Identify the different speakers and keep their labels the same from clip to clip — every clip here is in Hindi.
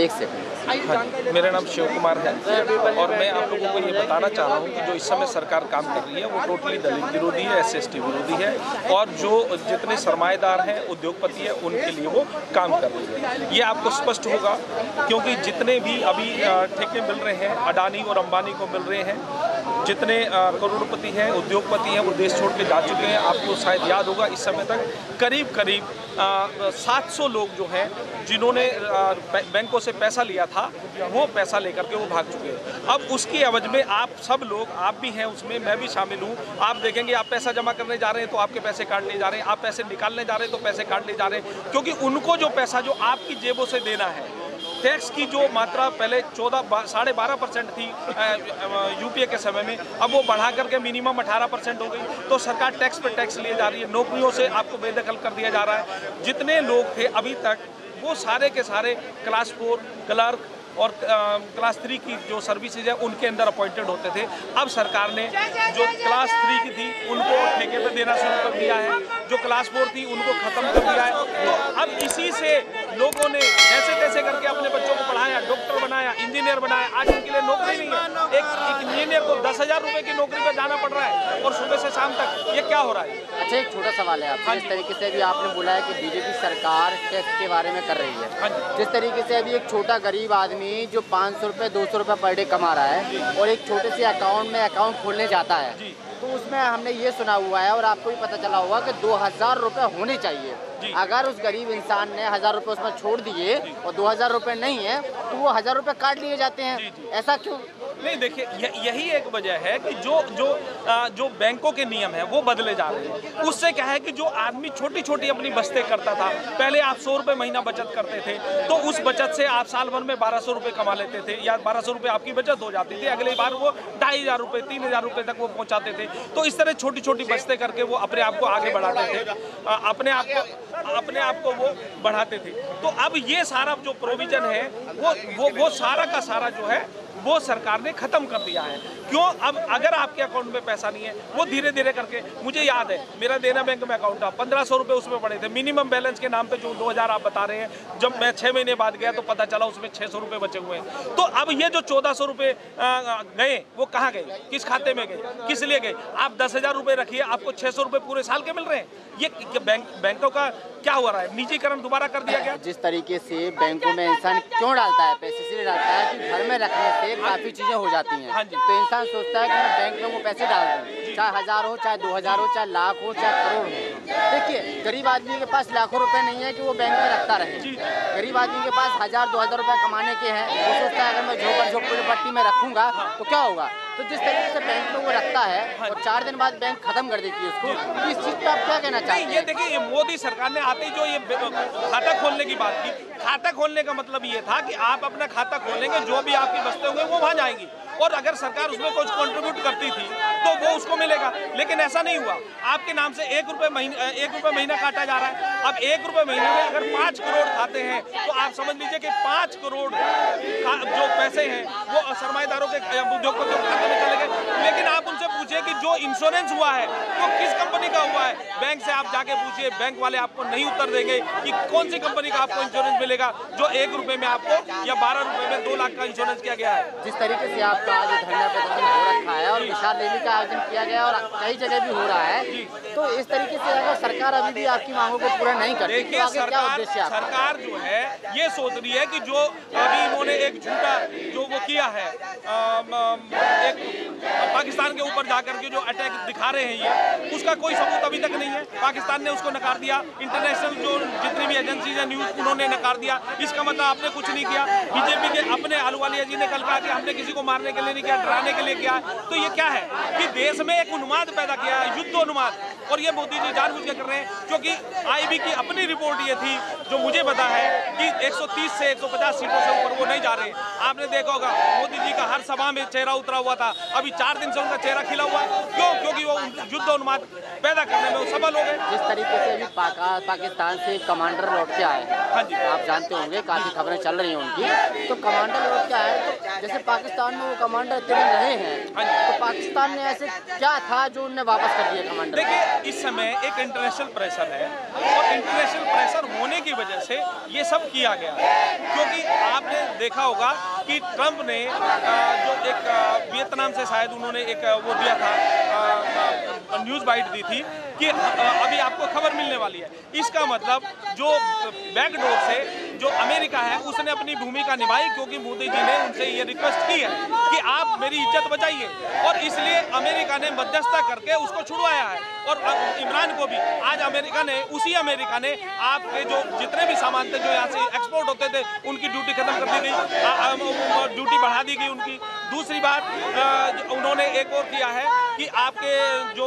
Speaker 1: एक सेकंड।
Speaker 2: हाँ, मेरा नाम शिव कुमार है और मैं आप लोगों को ये बताना चाह रहा हूँ कि जो इस समय सरकार काम कर रही है वो टोटली दलित विरोधी है, SC/ST विरोधी है और जो जितने सरमाएदार हैं, उद्योगपति हैं, उनके लिए वो काम कर रही है। ये आपको स्पष्ट होगा क्योंकि जितने भी अभी ठेके मिल रहे हैं अडानी और अंबानी को मिल रहे हैं, जितने करोड़पति हैं, उद्योगपति हैं, वो देश छोड़ के जा चुके हैं। आपको शायद याद होगा इस समय तक करीब 700 लोग जो हैं जिन्होंने बैंकों से पैसा लिया था वो पैसा लेकर के वो भाग चुके हैं। अब उसकी एवज में आप सब लोग, आप भी हैं उसमें, मैं भी शामिल हूँ, आप देखेंगे आप पैसा जमा करने जा रहे हैं तो आपके पैसे काट लिए जा रहे हैं, आप पैसे निकालने जा रहे हैं तो पैसे काट लिए जा रहे हैं, क्योंकि उनको जो पैसा जो आपकी जेबों से देना है, टैक्स की जो मात्रा पहले 12.5% थी यूपीए के समय में, अब वो बढ़ा करके मिनिमम 18% हो गई। तो सरकार टैक्स पे टैक्स लिए जा रही है, नौकरियों से आपको बेदखल कर दिया जा रहा है। जितने लोग थे अभी तक वो सारे के सारे क्लास 4 क्लर्क और क्लास 3 की जो सर्विसेज है उनके अंदर अपॉइंटेड होते थे। अब सरकार ने जो क्लास 3 की थी उनको ठेके पे देना शुरू कर दिया है, जो क्लास 4 थी उनको ख़त्म कर दिया है। तो अब इसी से लोगों ने जैसे तैसे करके अपने बच्चों को पढ़ाया, डॉक्टर बनाया, इंजीनियर बनाया। आज उनके लिए नौकरी नहीं है। एक इंजीनियर को 10,000 रुपये की नौकरी पर जाना पड़ रहा है और सुबह से शाम तक। ये क्या हो रहा है?
Speaker 1: अच्छा, एक छोटा सवाल है आपसे। जिस तरीके से अभी आपने बोला है कि बीजेपी सरकार टैक्स के बारे में कर रही है, जिस तरीके से अभी एक छोटा गरीब आदमी जो 500 रुपये 200 रुपये पर डे कमा रहा है और एक छोटे से अकाउंट में अकाउंट खोलने जाता है, तो उसमें हमने ये सुना हुआ है और आपको भी पता चला होगा कि 2,000 रुपये होने चाहिए। अगर उस गरीब इंसान ने 1,000 रुपये उसमें छोड़ दिए और 2,000 रुपये नहीं है तो वो 1,000 रुपये काट लिए जाते हैं। ऐसा क्यों?
Speaker 2: नहीं, देखिए यही एक वजह है कि जो बैंकों के नियम है वो बदले जा रहे हैं। उससे क्या है कि जो आदमी छोटी छोटी अपनी बचतें करता था, पहले आप 100 रुपये महीना बचत करते थे तो उस बचत से आप साल भर में 1,200 रुपये कमा लेते थे या 1,200 रुपये आपकी बचत हो जाती थी। अगली बार वो 2,500 रुपये 3,000 रुपये तक वो पहुंचाते थे। तो इस तरह छोटी छोटी बचतें करके वो अपने आप को आगे बढ़ाते थे, अपने आप को वो बढ़ाते थे। तो अब ये सारा जो प्रोविजन है वो सारा का सारा जो है वो सरकार ने खत्म कर दिया है। क्यों? अब अगर आपके अकाउंट में पैसा नहीं है, वो धीरे धीरे करके, मुझे याद है मेरा देना बैंक में अकाउंट था, 1,500 रुपये उसमें पड़े थे मिनिमम बैलेंस के नाम पे, जो 2,000 आप बता रहे हैं। जब मैं 6 महीने बाद गया तो पता चला उसमें 600 रुपये बचे हुए हैं। तो अब ये जो 1,400 रुपये गए वो कहाँ गए, किस खाते में गए, किस लिए गए? आप 10,000 रुपये रखिए, आपको 600 रुपये पूरे साल के मिल रहे हैं। ये बैंकों का क्या हो रहा है? निजीकरण दोबारा कर दिया गया।
Speaker 1: जिस तरीके से बैंकों में इंसान क्यों डालता है पैसे, इसलिए डालता है कि घर में रखने से काफ़ी चीज़ें हो जाती हैं। तो इंसान सोचता है कि मैं बैंक में वो पैसे डाल दूँ, चाहे 1,000 हो, चाहे 2,000 हो, चाहे लाख हो, चाहे करोड़ हो। देखिए, गरीब आदमी के पास लाखों रुपए नहीं है कि वो बैंक में रखता रहे। गरीब आदमी के पास 1,000-2,000 रुपये कमाने के हैं, वो सोचता है अगर मैं झोपड़ी में रखूँगा तो क्या होगा। तो जिस तरीके से बैंक में वो रखता है और 4 दिन बाद बैंक खत्म कर देती है उसको, तो इस चीज़ पर आप क्या कहना चाहते हैं?
Speaker 2: ये देखिए, मोदी सरकार ने आते ही जो ये खाता खोलने की बात की, खाता खोलने का मतलब ये था कि आप अपना खाता खोलेंगे, जो भी आपकी बचतें होंगे वो वहाँ जाएंगी और अगर सरकार उसमें कुछ कंट्रीब्यूट करती थी तो वो उसको मिलेगा। लेकिन ऐसा नहीं हुआ। आपके नाम से 1 रुपये महीना काटा जा रहा है। अब 1 रुपये महीने में अगर 5 करोड़ खाते हैं तो आप समझ लीजिए कि 5 करोड़ जो पैसे हैं वो सरमाएदारों के, उद्योगपतियों के खाते में चले गए। लेकिन आप उनसे पूछिए कि जो इंश्योरेंस हुआ है वो किस कंपनी का हुआ है। बैंक से आप जाके पूछिए, बैंक वाले आपको नहीं उत्तर देंगे कि कौन सी कंपनी का आपको इंश्योरेंस मिलेगा जो 1 रुपये में आपको या 12 रुपये में 2 लाख का इंश्योरेंस किया गया है।
Speaker 1: जिस तरीके से आपका आज धरना प्रदर्शन हो रखा है और विशाल रैली का आयोजन किया गया और कई जगह भी हो रहा है, तो इस तरीके से अगर सरकार अभी भी आपकी मांगों को पूरा नहीं करती तो आगे क्या उद्देश्य है?
Speaker 2: सरकार जो है ये सोच रही है कि जो अभी इन्होंने एक झूठा जो वो किया है, एक पाकिस्तान के ऊपर जाकर के जो अटैक दिखा रहे हैं, ये उसका कोई सबूत अभी तक नहीं है। पाकिस्तान ने उसको नकार दिया, इंटरनेशनल जो जितनी भी एजेंसीज है न्यूज़, उन्होंने नकार दिया। इसका मतलब आपने कुछ नहीं किया। बीजेपी के अपने अहलुवालिया जी ने कल कहा कि हमने किसी को मारने के लिए नहीं किया, डराने के लिए किया। तो ये क्या है कि देश में एक उन्माद पैदा किया है, युद्धोन्माद, और ये मोदी जी जानबूझ के कर रहे हैं। क्योंकि आईबी की अपनी रिपोर्ट ये थी, जो मुझे पता है कि 130 से 150 सीटों से ऊपर वो नहीं जा रहे। आपने देखा होगा मोदी जी का हर सभा में चेहरा उतरा हुआ था, अभी 4 दिन से उनका चेहरा खिला हुआ है। क्यों? क्योंकि वो युद्धोन्माद पैदा करने में वो सफल हो गए।
Speaker 1: जिस तरीके से अभी पाकिस्तान से कमांडर लौट के आए हैं,
Speaker 2: हाँ जी,
Speaker 1: आप जानते होंगे, काफ़ी खबरें चल रही हैं उनकी, तो कमांडर लौट के आए, तो जैसे पाकिस्तान में वो कमांडर इतने रहे हैं, तो पाकिस्तान ने ऐसे क्या था जो उन्हें वापस कर दिया कमांडर?
Speaker 2: देखिए, इस समय एक इंटरनेशनल प्रेशर है और इंटरनेशनल प्रेशर होने की वजह से ये सब किया गया है। क्योंकि आपने देखा होगा कि ट्रंप ने जो एक वियतनाम से शायद उन्होंने एक वो दिया था, न्यूज़ बाइट दी थी कि अभी आपको खबर मिलने वाली है। इसका मतलब जो बैकडोर से जो अमेरिका है उसने अपनी भूमिका निभाई, क्योंकि मोदी जी ने उनसे ये रिक्वेस्ट की है कि आप मेरी इज्जत बचाइए, और इसलिए अमेरिका ने मध्यस्थता करके उसको छुड़वाया है। और इमरान को भी आज उसी अमेरिका ने आपके जो जितने भी सामान थे जो यहाँ से एक्सपोर्ट होते थे उनकी ड्यूटी खत्म कर दी गई, ड्यूटी बढ़ा दी गई उनकी। दूसरी बात उन्होंने एक और किया है कि आपके जो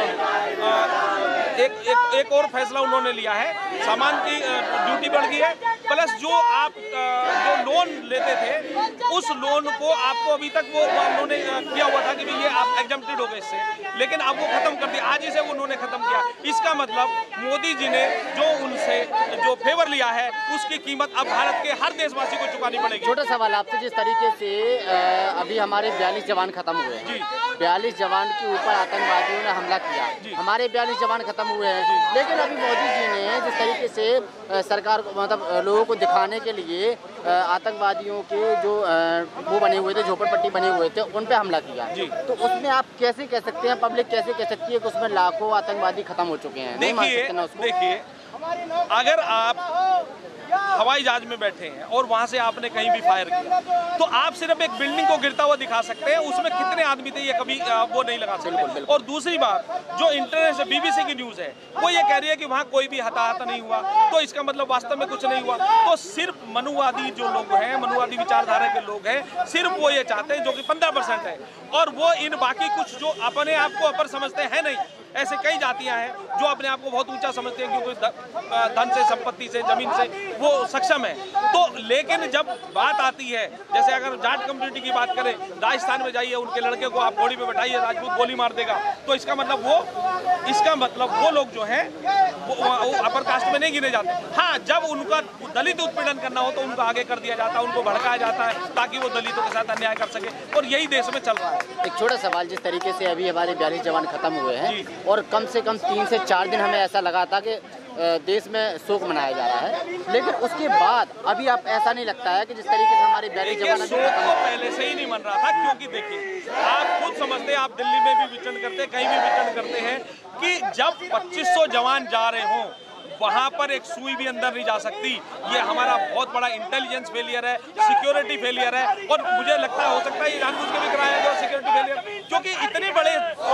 Speaker 2: एक और फैसला उन्होंने लिया है, सामान की ड्यूटी बढ़ गई है, प्लस जो आप जो लोन लेते थे उस लोन को आपको अभी तक वो उन्होंने किया हुआ था कि भाई ये आप एग्जम्प्टेड हो गए इससे, लेकिन अब वो खत्म कर दिया, आज ही से उन्होंने खत्म किया। इसका मतलब मोदी जी ने जो उनसे जो फेवर लिया है उसकी कीमत अब भारत के हर देशवासी को चुकानी पड़ेगी।
Speaker 1: छोटा सवाल आपसे, जिस तरीके से अभी हमारे 42 जवान खत्म हुए हैं जी, 42 जवान के ऊपर आतंकवादियों ने हमला किया, हमारे 42 जवान खत्म हुए हैं, लेकिन अभी मोदी जी ने जिस तरीके से सरकार को मतलब लोगों को दिखाने के लिए आतंकवादियों के जो वो बने हुए थे, झोपड़पट्टी बने हुए थे, उन पे हमला किया, तो उसमें आप कैसे कह सकते हैं, पब्लिक कैसे कह सकती है कि उसमें लाखों आतंकवादी खत्म हो चुके हैं?
Speaker 2: देखिए, अगर आप हवाई जहाज में बैठे हैं और वहां से आपने कहीं भी फायर किया तो आप सिर्फ एक बिल्डिंग को गिरता हुआ दिखा सकते हैं, उसमें कितने आदमी थे ये कभी वो नहीं लगा सकते। और दूसरी बात, जो इंटरनेट BBC की न्यूज़ है वो ये कह रही है कि वहाँ कोई भी हताहत नहीं हुआ, तो इसका मतलब वास्तव में कुछ नहीं हुआ। तो सिर्फ मनुवादी जो लोग हैं, मनुवादी विचारधारा के लोग हैं, सिर्फ वो ये चाहते हैं, जो कि 15% है, और वो इन बाकी कुछ जो अपने आप को अपर समझते हैं नहीं, ऐसे कई जातियां हैं जो अपने आप को बहुत ऊंचा समझते हैं क्योंकि धन से, संपत्ति से, जमीन से वो सक्षम है। तो लेकिन जब बात आती है, जैसे अगर जाट कम्युनिटी की बात करें, राजस्थान में जाइए, उनके लड़के को आप घोड़ी पे बैठाइए, राजपूत गोली मार देगा, तो इसका मतलब वो लोग जो हैं वो अपर कास्ट में नहीं गिने जाते। हाँ, जब उनका दलित उत्पीड़न करना हो तो उनको आगे कर दिया जाता है, उनको भड़काया जाता है ताकि वो दलितों के साथ अन्याय कर सके, और यही देश में चल रहा है।
Speaker 1: एक छोटा सवाल, जिस तरीके से अभी हमारे 42 जवान खत्म हुए हैं और कम से कम 3 से 4 दिन हमें ऐसा लगा था कि देश में शोक मनाया जा रहा है, लेकिन उसके बाद अभी आप ऐसा नहीं लगता है कि जिस तरीके से हमारे 42 जवान
Speaker 2: तो पहले से ही नहीं मन रहा था? क्योंकि देखिए, आप खुद समझते हैं, आप दिल्ली में भी विचरण करते हैं, कहीं भी विचरण करते हैं कि जब 2500 जवान जा रहे हों वहाँ पर एक सुई भी अंदर नहीं जा सकती। ये हमारा बहुत बड़ा इंटेलिजेंस फेलियर है, सिक्योरिटी फेलियर है, और मुझे लगता है हो सकता है ये जानबूझ के भी कराया गया सिक्योरिटी फेलियर, क्योंकि इतने बड़े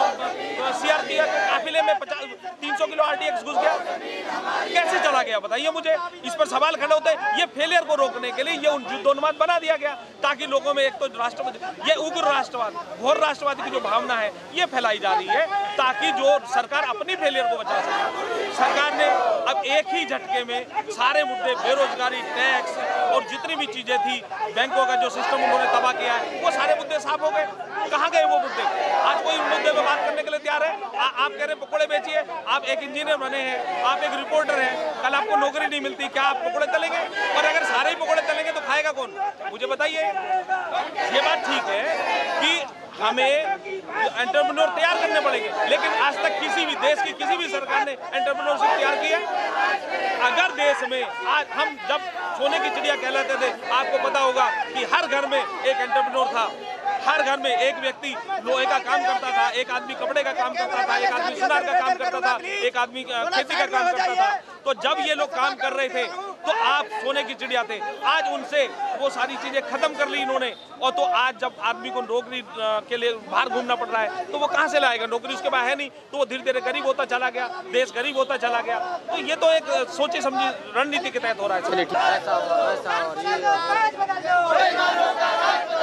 Speaker 2: CRPF काफिले में 300 किलो RTX घुस गया, कैसे चला गया बताइए मुझे। इस पर सवाल खड़े होते हैं। ये फेलियर को रोकने के लिए ये युद्धोन्माद बना दिया गया ताकि लोगों में एक तो राष्ट्रवाद, ये उग्र राष्ट्रवाद, घोर राष्ट्रवाद की जो भावना है ये फैलाई जा रही है ताकि जो सरकार अपनी फेलियर को बचा सके। सरकार ने अब एक ही झटके में सारे मुद्दे, बेरोजगारी, टैक्स और जितनी भी चीजें थी, बैंकों का जो सिस्टम उन्होंने तबाह किया है, वो सारे मुद्दे साफ हो गए। कहाँ गए वो मुद्दे? आज कोई उन मुद्दे पर बात करने के लिए तैयार है? आप कह रहे पकोड़े बेचिए, आप एक इंजीनियर बने हैं, आप एक रिपोर्टर हैं, कल आपको नौकरी नहीं मिलती, क्या आप पकोड़े तलेंगे? और अगर सारे ही पकोड़े तलेंगे तो खाएगा कौन? मुझे बताइए। ये बात ठीक है कि हमें एंटरप्रेन्योर तैयार करने पड़ेंगे, लेकिन आज तक किसी भी देश की किसी भी सरकार ने एंटरप्रेन्योरशिप तैयार की है? अगर देश में आज हम जब सोने की चिड़िया कहलाते थे, आपको पता होगा कि हर घर में एक एंटरप्रेन्योर था, हर घर में एक व्यक्ति लोहे का काम करता था, एक आदमी कपड़े का काम करता था, एक आदमी सुनार का काम करता था, एक आदमी खेती का काम करता था। तो जब ये लोग काम कर रहे थे तो आप सोने की चिड़िया थे। आज उनसे वो सारी चीजें खत्म कर ली इन्होंने, और तो आज जब आदमी को नौकरी के लिए बाहर घूमना पड़ रहा है तो वो कहाँ से लाएगा? नौकरी उसके पास है नहीं, तो वो धीरे धीरे गरीब होता चला गया, देश गरीब होता चला गया। तो ये तो एक सोची समझी रणनीति के तहत हो रहा है।